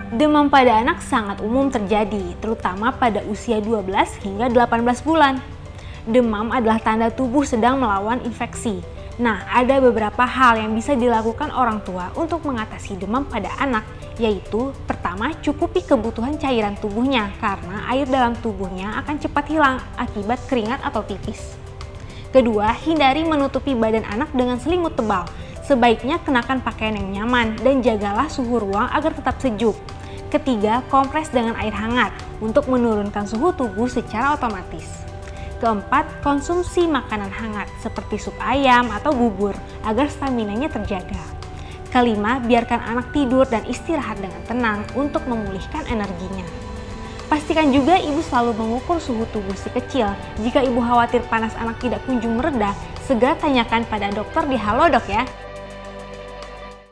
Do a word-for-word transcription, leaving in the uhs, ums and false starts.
Demam pada anak sangat umum terjadi, terutama pada usia dua belas hingga delapan belas bulan. Demam adalah tanda tubuh sedang melawan infeksi. Nah, ada beberapa hal yang bisa dilakukan orang tua untuk mengatasi demam pada anak, yaitu pertama, cukupi kebutuhan cairan tubuhnya karena air dalam tubuhnya akan cepat hilang akibat keringat atau pipis. Kedua, hindari menutupi badan anak dengan selimut tebal. Sebaiknya kenakan pakaian yang nyaman dan jagalah suhu ruang agar tetap sejuk. Ketiga, kompres dengan air hangat untuk menurunkan suhu tubuh secara otomatis. Keempat, konsumsi makanan hangat seperti sup ayam atau bubur agar staminanya terjaga. Kelima, biarkan anak tidur dan istirahat dengan tenang untuk memulihkan energinya. Pastikan juga ibu selalu mengukur suhu tubuh si kecil. Jika ibu khawatir panas anak tidak kunjung mereda, segera tanyakan pada dokter di Halodoc ya.